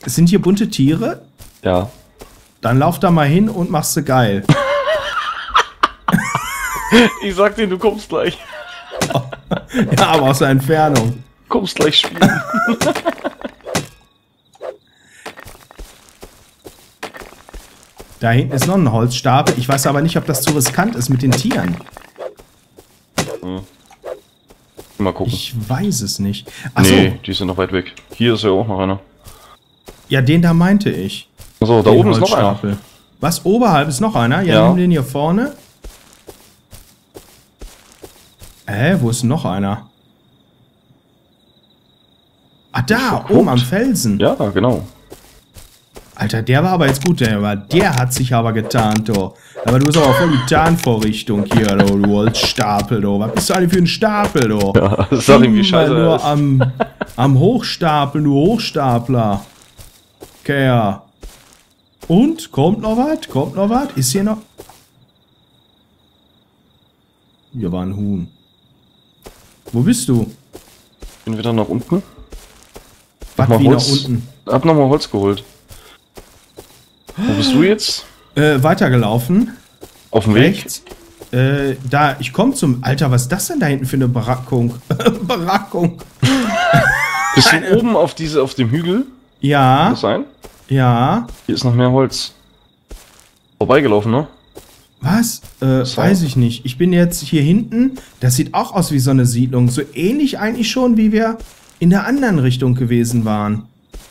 Sind hier bunte Tiere? Ja. Dann lauf da mal hin und machst sie geil. Ich sag dir, du kommst gleich. Ja, aber aus der Entfernung. Kommst gleich spielen. Da hinten ist noch ein Holzstapel. Ich weiß aber nicht, ob das zu riskant ist mit den Tieren. Mal gucken. Ich weiß es nicht. Achso. Nee, die sind noch weit weg. Hier ist ja auch noch einer. Ja, den da meinte ich. Achso, da Den oben ist noch einer. Holzstapel. Was? Oberhalb ist noch einer? Ja, Ja. nimm den hier vorne. Wo ist noch einer? Ah, da, oben am Felsen. Ja, genau. Alter, der war aber jetzt gut, der hat sich aber getarnt, du. Aber du bist aber voll die Tarnvorrichtung hier, du Holzstapel, du. Was bist du eigentlich für ein Stapel, du? Ja, das sag ihm, wie scheiße nur er ist. am Hochstapel, du Hochstapler. Okay, ja. Und? Kommt noch was? Kommt noch was? Ist hier noch... Hier war ein Huhn. Wo bist du? Bin wieder nach unten. Was Mal wie nach Holz. unten? Hab nochmal Holz geholt. Wo bist du jetzt? Weitergelaufen. Auf dem Weg? Rechts. Da, ich komme zum... Alter, was ist das denn da hinten für eine Barackung? Barackung. Bist du oben auf dem Hügel? Ja. Kann das sein? Ja. Hier ist noch mehr Holz. Vorbeigelaufen, ne? Was? Weiß ich nicht. Ich bin jetzt hier hinten. Das sieht auch aus wie so eine Siedlung. So ähnlich eigentlich schon, wie wir in der anderen Richtung gewesen waren.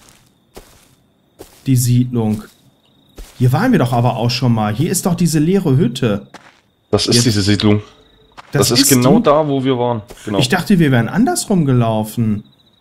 Die Siedlung. Hier waren wir doch aber auch schon mal. Hier ist doch diese leere Hütte. Das ist Jetzt- diese Siedlung. Das ist die? genau da, wo wir waren. Genau. Ich dachte, wir wären andersrum gelaufen.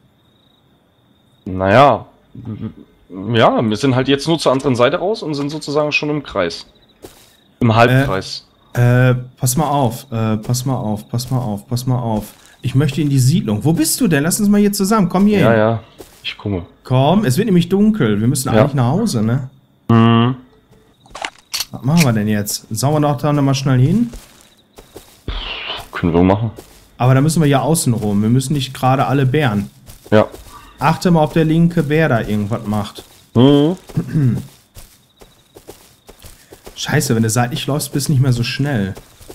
Naja. Ja, wir sind halt jetzt nur zur anderen Seite raus und sind sozusagen schon im Kreis. Im Halbkreis. Pass mal auf. Pass mal auf. Pass mal auf. Pass mal auf. Ich möchte in die Siedlung. Wo bist du denn? Lass uns mal hier zusammen. Komm hier Ja, hin. ja. Ich komme. Komm, es wird nämlich dunkel. Wir müssen Ja. eigentlich nach Hause, ne? Mhm. Was machen wir denn jetzt? Sollen wir doch da nochmal schnell hin? Können wir machen. Aber da müssen wir ja außen rum. Wir müssen nicht gerade alle Bären. Ja. Achte mal, ob der linke Bär da irgendwas macht. Mhm. Scheiße, wenn du seitlich läufst, bist du nicht mehr so schnell.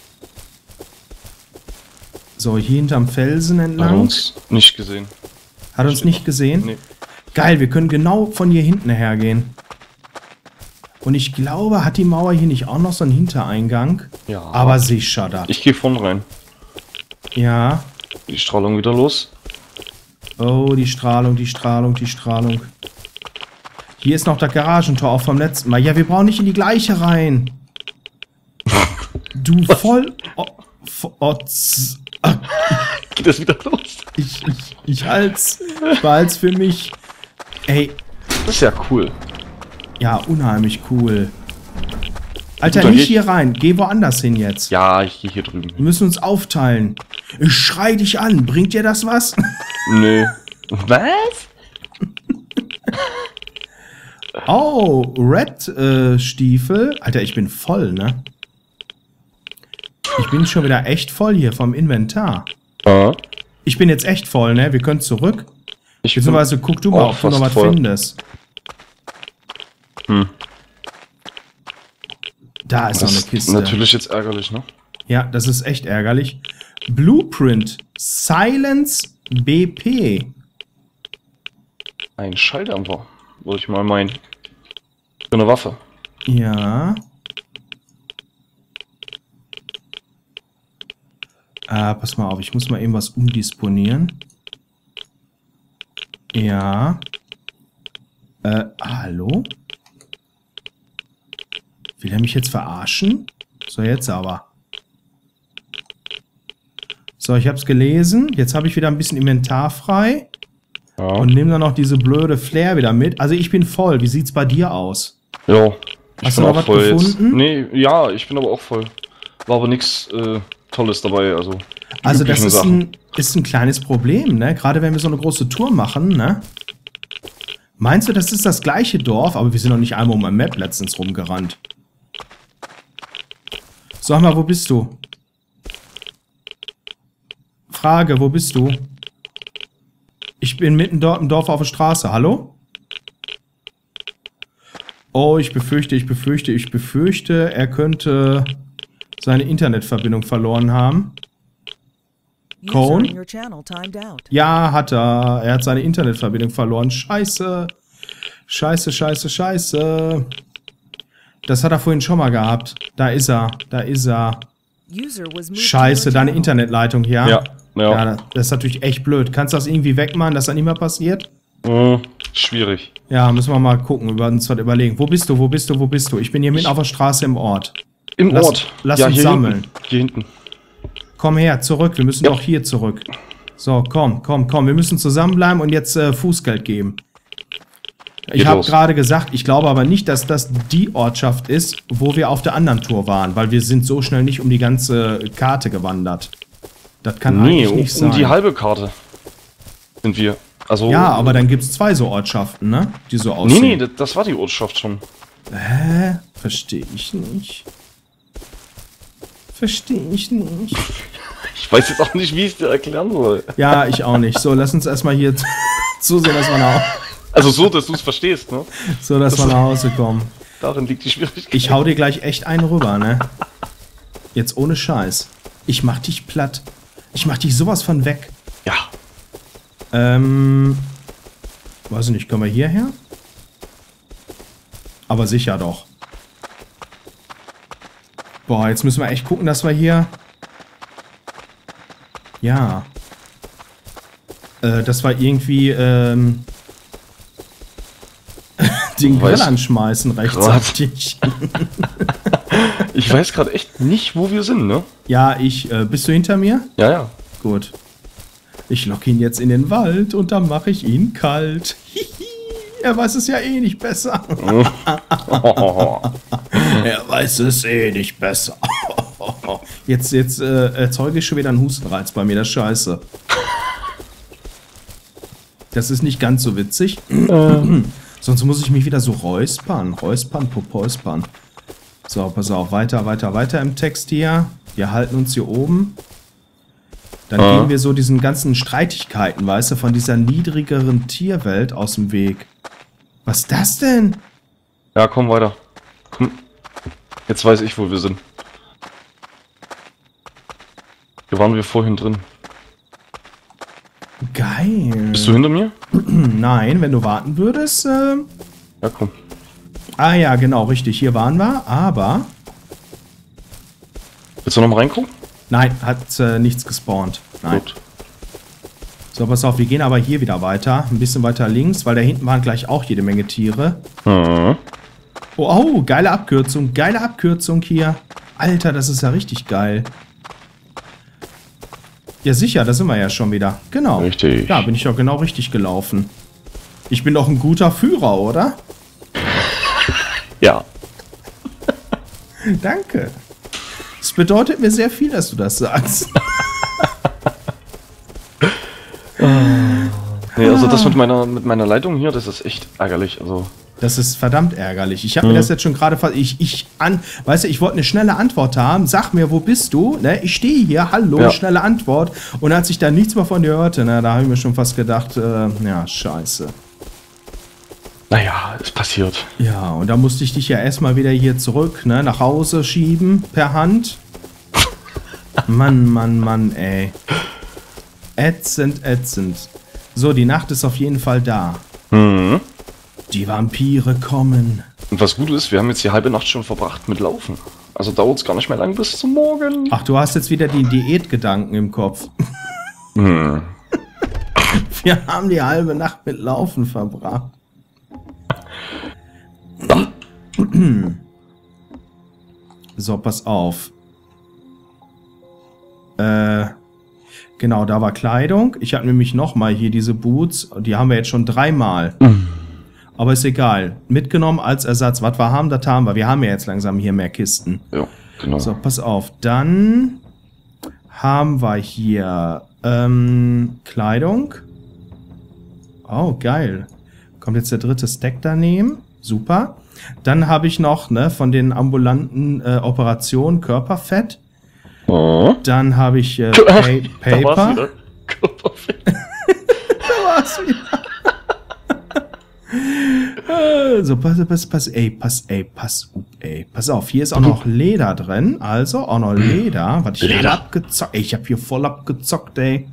So, hier hinterm Felsen Hat entlang. uns nicht gesehen. Hat uns nicht gesehen? Nee. Geil, wir können genau von hier hinten hergehen. Und ich glaube, hat die Mauer hier nicht auch noch so einen Hintereingang? Ja. Aber sicher da. Ich gehe vorne rein. Ja. Die Strahlung wieder los. Oh, die Strahlung, die Strahlung, die Strahlung. Hier ist noch das Garagentor auch vom letzten Mal. Ja, wir brauchen nicht in die gleiche rein. Du voll... Geht das wieder los? Ich halt's. Ich behalt's für mich. Ey, Das ist ja cool. ja, unheimlich cool. Alter, Gut, dann nicht geh ich- hier rein. Geh woanders hin jetzt. Ja, ich gehe hier drüben Wir hin. müssen uns aufteilen. Ich schrei dich an. Bringt dir das was? Nö. Was? Oh, Red Stiefel. Alter, ich bin voll, ne? Ich bin schon wieder echt voll hier vom Inventar. Ja. Ich bin jetzt echt voll, ne? Wir können zurück. Ich bin Beziehungsweise guck du mal, auch ob du noch fast was voll. findest. Hm. Da ist noch Das eine ist Kiste. natürlich jetzt ärgerlich, ne? Ja, das ist echt ärgerlich. Blueprint. Silence BP. Ein Schalldämpfer, würde ich mal meinen. Für eine Waffe. Ja. Pass mal auf, ich muss mal eben was umdisponieren. Ja. Hallo? Will er mich jetzt verarschen? So, jetzt aber. So, ich hab's gelesen. Jetzt habe ich wieder ein bisschen Inventar frei. Ja. Und nehme dann noch diese blöde Flair wieder mit. Also ich bin voll. Wie sieht's bei dir aus? Ja. Hast du noch was gefunden? Nee, ja, ich bin aber auch voll. War aber nichts Tolles dabei, also. die Also das üblichen ist Sachen. ist ein kleines Problem, ne? Gerade wenn wir so eine große Tour machen, ne? Meinst du, das ist das gleiche Dorf? Aber wir sind noch nicht einmal um ein Map letztens rumgerannt. Sag mal, wo bist du? Frage, wo bist du? Ich bin mitten dort im Dorf auf der Straße. Hallo? Oh, ich befürchte, er könnte seine Internetverbindung verloren haben. Cone? Ja, hat er. Er hat seine Internetverbindung verloren. Scheiße. Scheiße. Das hat er vorhin schon mal gehabt. Da ist er. Scheiße, deine Internetleitung hier. Ja. Das ist natürlich echt blöd. Kannst du das irgendwie wegmachen, dass das nicht mehr passiert? Schwierig. Ja, müssen wir mal gucken, uns was überlegen. Wo bist du? Ich bin hier mitten auf der Straße im Ort. Lass uns sammeln. Hier hinten. Komm her, zurück. Wir müssen doch hier zurück. So, komm. Wir müssen zusammenbleiben und jetzt Fußgeld geben. Ich habe gerade gesagt, ich glaube aber nicht, dass das die Ortschaft ist, wo wir auf der anderen Tour waren, weil wir sind so schnell nicht um die ganze Karte gewandert. Das kann eigentlich nicht sein. Um die halbe Karte sind wir. Also, ja, aber dann gibt es 2 so Ortschaften, ne? Die so aussehen. Nee, das war die Ortschaft schon. Verstehe ich nicht. Ich weiß jetzt auch nicht, wie ich es dir erklären soll. Ja, ich auch nicht. So, lass uns erstmal hier zusehen, dass wir nach Hause... Also so, dass du es verstehst, ne? So, dass wir nach Hause kommen. Darin liegt die Schwierigkeit. Ich hau dir gleich echt einen rüber, ne? Jetzt ohne Scheiß. Ich mach dich platt. Ich mach dich sowas von weg. Ja. Weiß ich nicht, können wir hierher? Aber sicher doch. Boah, jetzt müssen wir echt gucken, dass wir hier... Ja. Dass wir irgendwie, den Grill anschmeißen rechtzeitig. Ich weiß gerade echt nicht, wo wir sind, ne? Ja, bist du hinter mir? Ja. Gut. Ich locke ihn jetzt in den Wald und dann mache ich ihn kalt. Er weiß es ja eh nicht besser. Er weiß es eh nicht besser. Jetzt erzeuge ich schon wieder einen Hustenreiz bei mir, das ist scheiße. Das ist nicht ganz so witzig. Sonst muss ich mich wieder so räuspern. Räuspern. So, pass auf, weiter im Text hier. Wir halten uns hier oben. Dann gehen wir so diesen ganzen Streitigkeiten, weißt du, von dieser niedrigeren Tierwelt aus dem Weg. Was ist das denn? Ja, komm weiter. Jetzt weiß ich, wo wir sind. Hier waren wir vorhin drin. Geil. Bist du hinter mir? Nein, wenn du warten würdest. Ja, komm. Ah ja, genau, richtig. Hier waren wir, aber... Willst du noch mal reingucken? Nein, hat nichts gespawnt. Nein. Gut. So, pass auf, wir gehen aber hier wieder weiter. Ein bisschen weiter links, weil da hinten waren gleich auch jede Menge Tiere. Oh, geile Abkürzung hier. Alter, das ist ja richtig geil. Ja, sicher, da sind wir ja schon wieder. Genau. Richtig. Ja, bin ich doch genau richtig gelaufen. Ich bin doch ein guter Führer, oder? Ja. Danke. Es bedeutet mir sehr viel, dass du das sagst. Nee, also das mit meiner Leitung hier, das ist echt ärgerlich. Also das ist verdammt ärgerlich. Ich habe mir das jetzt schon gerade... Weißt du, ich wollte eine schnelle Antwort haben. Sag mir, wo bist du? Ne, ich stehe hier. Hallo, ja. Schnelle Antwort. Und als ich dann nichts mehr von dir hörte, ne, da habe ich mir schon fast gedacht, ja, scheiße. Naja, es passiert. Ja, und da musste ich dich ja erstmal wieder hier zurück, ne, nach Hause schieben, per Hand. Mann, ey. Ätzend. So, die Nacht ist auf jeden Fall da. Die Vampire kommen. Und was gut ist, wir haben jetzt die halbe Nacht schon verbracht mit Laufen. Also dauert es gar nicht mehr lang bis zum Morgen. Ach, du hast jetzt wieder die Diätgedanken im Kopf. Wir haben die halbe Nacht mit Laufen verbracht. So, pass auf. Genau, da war Kleidung. Ich habe nämlich nochmal hier diese Boots. Die haben wir jetzt schon 3-mal. Aber ist egal. Mitgenommen als Ersatz. Was wir haben, das haben wir. Wir haben ja jetzt langsam hier mehr Kisten. Ja, genau. So, pass auf. Dann haben wir hier Kleidung. Oh, geil. Kommt jetzt der 3. Stack daneben. Super. Dann habe ich noch, ne, von den ambulanten Operationen Körperfett. Dann habe ich Paper. Da war's wieder. Körperfett. Da war's wieder. So, pass auf, hier ist auch noch Leder drin, also auch noch Leder. Was ich voll abgezockt, ey, ich hab hier voll abgezockt, ey.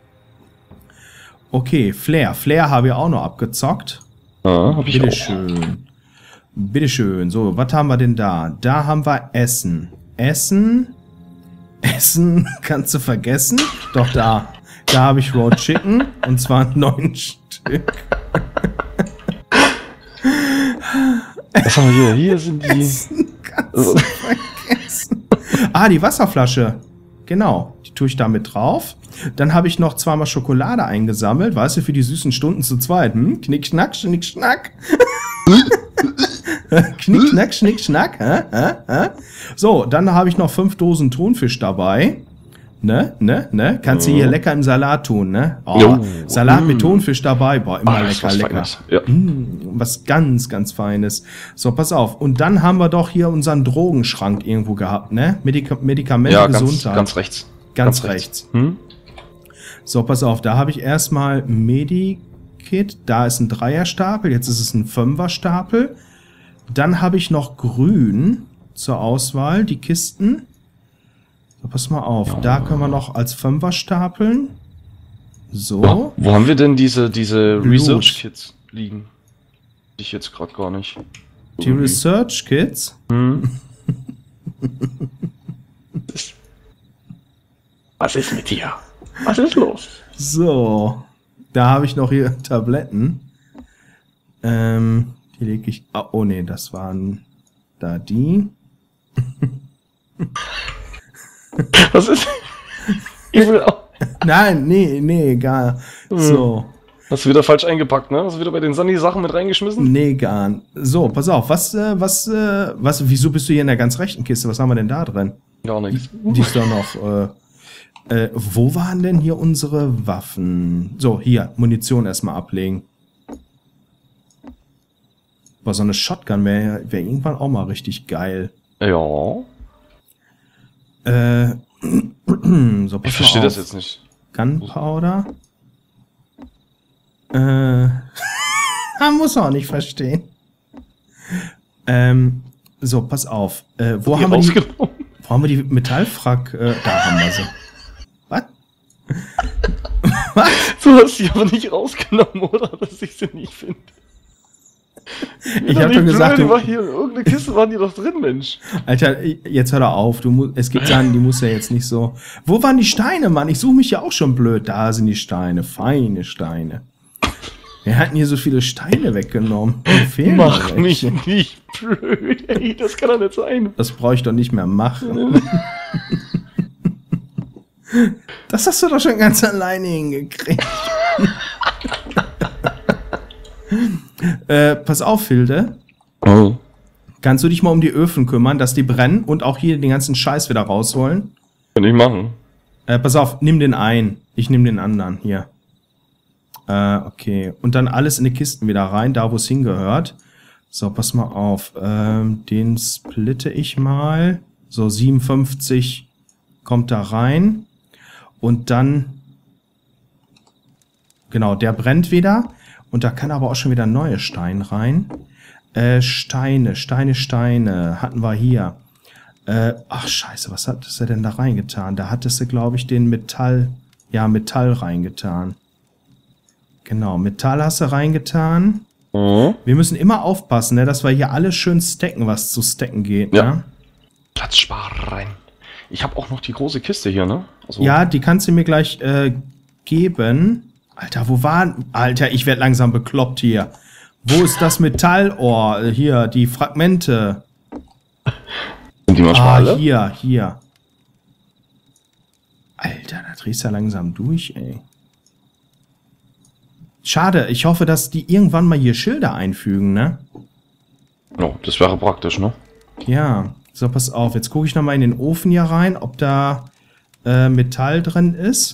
Okay, Flair habe ich auch noch abgezockt. Ja, hab ich Bitteschön. Bitteschön. So, was haben wir denn da? Da haben wir Essen. Essen kannst du vergessen. Doch, da habe ich Raw Chicken. Und zwar 9 Stück. Was haben wir hier? Hier sind die... Essen kannst du vergessen. Ah, die Wasserflasche. Genau, die tue ich da mit drauf. Dann habe ich noch zweimal Schokolade eingesammelt. Weißt du, für die süßen Stunden zu zweit. Knick, schnack, schnick, schnack. Knick, knack, schnick, schnack. So, dann habe ich noch 5 Dosen Thunfisch dabei. Ne? Kannst du hier lecker im Salat tun, ne? Oh, Salat mit Thunfisch dabei. Boah, immer lecker. Ja. Was ganz, ganz Feines. So, pass auf. Und dann haben wir doch hier unseren Drogenschrank irgendwo gehabt, ne? Medikamente, ja, Gesundheit. Ganz rechts. Ganz rechts. So, pass auf. Da habe ich erstmal Medikit. Da ist ein Dreierstapel. Jetzt ist es ein Fünferstapel. Dann habe ich noch Grün zur Auswahl, die Kisten. So, pass mal auf, da können wir noch als Fünfer stapeln. So. Wo haben wir denn diese Research Kits liegen? Ich jetzt gerade gar nicht. Die Research Kits? Was ist mit dir? Was ist los? So. Da habe ich noch hier Tabletten. Die lege ich... Oh nee, das waren da die. Was ist? Ich will auch. Nein, nee, egal. So. Hast du wieder falsch eingepackt, ne? Hast du wieder bei den Sunny-Sachen mit reingeschmissen? Nee, gar nicht. So, pass auf, wieso bist du hier in der ganz rechten Kiste? Was haben wir denn da drin? Gar nichts. Die ist doch noch, wo waren denn hier unsere Waffen? So, hier, Munition erstmal ablegen. Boah, so eine Shotgun wäre irgendwann auch mal richtig geil. Ja. So, pass Ich verstehe mal das auf. jetzt nicht. Gunpowder. Man muss auch nicht verstehen. So, pass auf. Wo haben wir die Metallfrack? Da haben wir sie. Was? Was? Du hast sie aber nicht rausgenommen, oder? Dass ich sie nicht finde. Ich hab doch gesagt, du... Hier, irgendeine Kiste waren die doch drin, Mensch. Alter, jetzt hör doch auf. Es gibt Sachen, die muss ja jetzt nicht so... Wo waren die Steine, Mann? Ich suche mich ja auch schon blöd. Da sind die Steine. Feine Steine. Wir hatten hier so viele Steine weggenommen. Mach mich nicht blöd, ey. Das kann doch nicht sein. Das brauche ich doch nicht mehr machen. Das hast du doch schon ganz alleine hingekriegt. Pass auf, Hilde. Oh. Kannst du dich mal um die Öfen kümmern, dass die brennen und auch hier den ganzen Scheiß wieder rausholen? Kann ich machen. Pass auf, nimm den einen. Ich nehme den anderen. Hier. Okay. Und dann alles in die Kisten wieder rein, da wo es hingehört. So, pass mal auf. Den splitte ich mal. So, 57 kommt da rein. Und dann... Genau, der brennt wieder. Und da kann aber auch schon wieder neue Steine rein. Steine hatten wir hier. Ach scheiße, was hattest du denn da reingetan? Da hattest du, glaube ich, den Metall reingetan. Genau, Metall hast du reingetan. Mhm. Wir müssen immer aufpassen, ne, dass wir hier alles schön stacken, was zu stacken geht. Ja. Ne? Platzsparereien. Ich habe auch noch die große Kiste hier, ne? Also Ja, die kannst du mir gleich geben. Alter, wo waren... Alter, ich werde langsam bekloppt hier. Wo ist das Metallohr? Hier, die Fragmente. Sind die manchmal alle? Hier. Alter, da drehst du ja langsam durch, ey. Schade, ich hoffe, dass die irgendwann mal hier Schilder einfügen, ne? Ja, das wäre praktisch, ne? Ja, so, pass auf. Jetzt gucke ich nochmal in den Ofen hier rein, ob da Metall drin ist.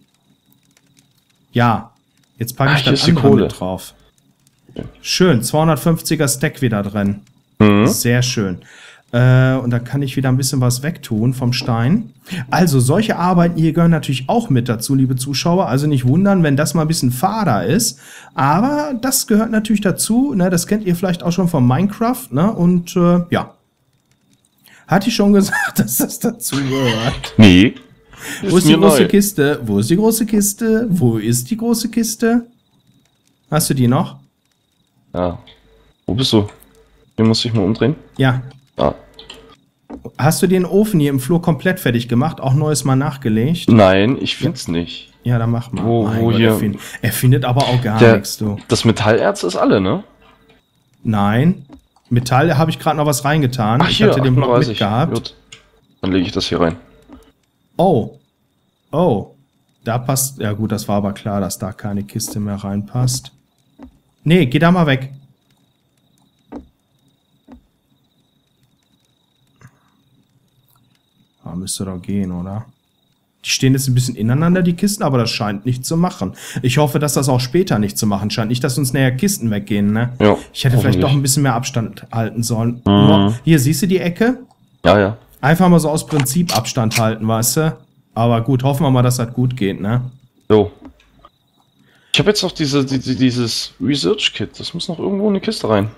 Ja, jetzt packe ich das andere mit drauf. Schön, 250er Stack wieder drin. Mhm. Sehr schön. Und da kann ich wieder ein bisschen was wegtun vom Stein. Also solche Arbeiten hier gehören natürlich auch mit dazu, liebe Zuschauer. Also nicht wundern, wenn das mal ein bisschen fader ist. Aber das gehört natürlich dazu. Ne? Das kennt ihr vielleicht auch schon von Minecraft. Ne? Und ja. Hatte ich schon gesagt, dass das dazu gehört? Nee. Wo ist die große Kiste? Wo ist die große Kiste? Wo ist die große Kiste? Hast du die noch? Ja. Wo bist du? Hier muss ich mal umdrehen. Ja. Ah. Hast du den Ofen hier im Flur komplett fertig gemacht? Auch neues mal nachgelegt? Nein, ich find's nicht. Ja, dann mach mal. Wo Gott, hier? Er findet aber auch gar nichts, du. Das Metallerz ist alle, ne? Nein. Metall habe ich gerade noch was reingetan. Ach, ich hier, hatte den Block 38. mitgehabt. Gut. Dann lege ich das hier rein. Oh. Oh. Da passt. Ja gut, das war aber klar, dass da keine Kiste mehr reinpasst. Nee, geh da mal weg. Ah, müsste doch gehen, oder? Die stehen jetzt ein bisschen ineinander, die Kisten, aber das scheint nicht zu machen. Ich hoffe, dass das auch später nicht zu machen scheint. Nicht, dass uns näher Kisten weggehen, ne? Ja, ich hätte vielleicht doch ein bisschen mehr Abstand halten sollen. Mhm. Nur, hier, siehst du die Ecke? Ja, ja. Einfach mal so aus Prinzip Abstand halten, weißt du? Aber gut, hoffen wir mal, dass das gut geht, ne? So. Ich habe jetzt noch dieses Research Kit. Das muss noch irgendwo in eine Kiste rein.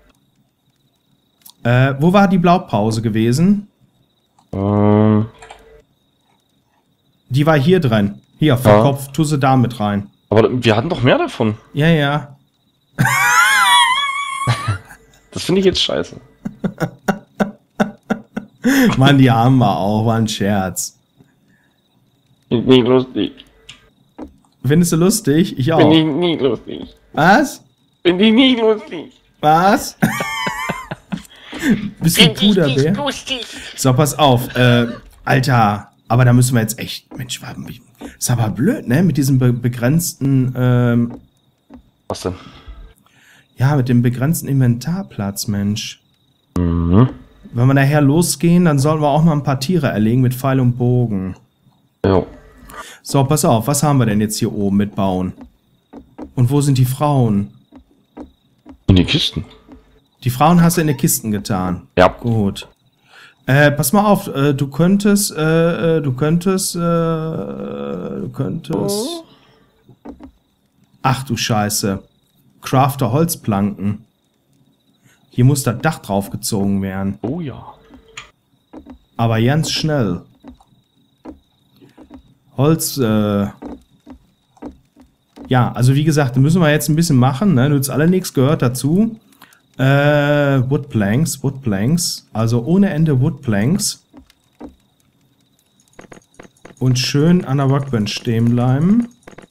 Wo war die Blaupause gewesen? Die war hier drin. Hier, vom Kopf, tu sie da mit rein. Aber wir hatten doch mehr davon. Ja, ja. Das finde ich jetzt scheiße. Mann, die haben wir auch, war ein Scherz. Nie lustig. Findest du lustig? Ich auch. Finde ich nie lustig. Was? Finde ich nie lustig. Was? Bist du ein Puderbär? So, pass auf. Alter, aber da müssen wir jetzt echt... Mensch, ist aber blöd, ne? Mit diesem begrenzten... Was denn? Ja, mit dem begrenzten Inventarplatz, Mensch. Mhm. Wenn wir nachher losgehen, dann sollten wir auch mal ein paar Tiere erlegen mit Pfeil und Bogen. Ja. So, pass auf. Was haben wir denn jetzt hier oben mit Bauen? Und wo sind die Frauen? In die Kisten. Die Frauen hast du in die Kisten getan. Ja. Gut. Pass mal auf, du könntest. Ach du Scheiße. Crafter Holzplanken. Hier muss das Dach draufgezogen werden. Oh ja. Aber ganz schnell. Holz, ja, also wie gesagt, da müssen wir jetzt ein bisschen machen, ne? Nützt alle nichts, gehört dazu. Woodplanks, also ohne Ende Woodplanks. Und schön an der Workbench stehen bleiben.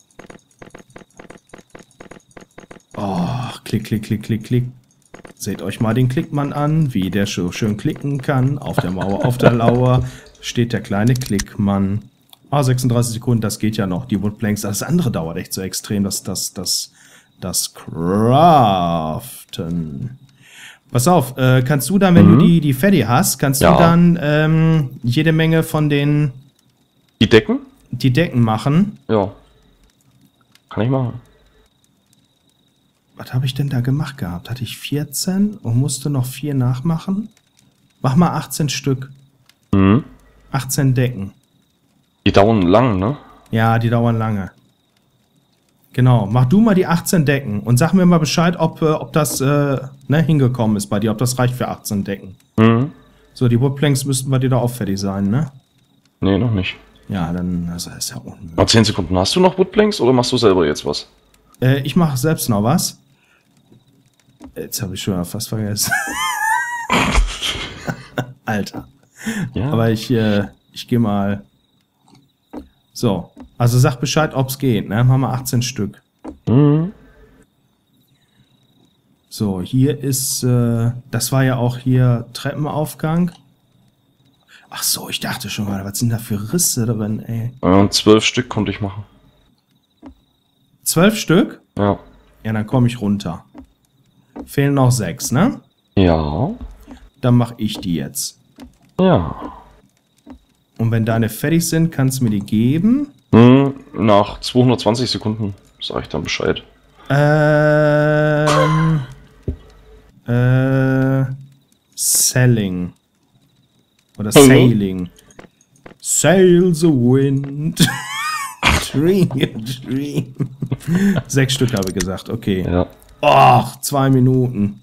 Oh, klick, klick, klick, klick, klick. Seht euch mal den Klickmann an, wie der so schön klicken kann. Auf der Mauer, auf der Lauer steht der kleine Klickmann. Ah, 36 Sekunden, das geht ja noch. Die Woodplanks, das andere dauert echt so extrem, das Craften. Pass auf, kannst du dann, wenn du die Fatty hast, kannst du dann jede Menge von den... Die Decken? Die Decken machen. Ja. Kann ich machen. Was habe ich denn da gemacht gehabt? Hatte ich 14 und musste noch 4 nachmachen? Mach mal 18 Stück. 18 Decken. Die dauern lang, ne? Ja, die dauern lange. Genau, mach du mal die 18 Decken und sag mir mal Bescheid, ob das hingekommen ist bei dir, ob das reicht für 18 Decken. So, die Woodplanks müssten bei dir da auch fertig sein, ne? Nee, noch nicht. Ja, dann das ist ja unmöglich. Noch 10 Sekunden. Hast du noch Woodplanks oder machst du selber jetzt was? Ich mache selbst noch was. Jetzt habe ich schon fast vergessen. Alter. Ja. Aber ich gehe mal... So, also sag Bescheid, ob's geht, ne? Machen wir 18 Stück. So, hier ist, das war ja auch hier Treppenaufgang. Ach so, ich dachte schon mal, was sind da für Risse drin, ey? 12 Stück konnte ich machen. 12 Stück? Ja. Ja, dann komme ich runter. Fehlen noch 6, ne? Ja. Dann mache ich die jetzt. Ja. Und wenn deine fertig sind, kannst du mir die geben. Nach 220 Sekunden sage ich dann Bescheid. Selling. Oder Sailing. Sail the wind. Dream, dream. 6 Stück habe ich gesagt, okay. Ja. Och, 2 Minuten.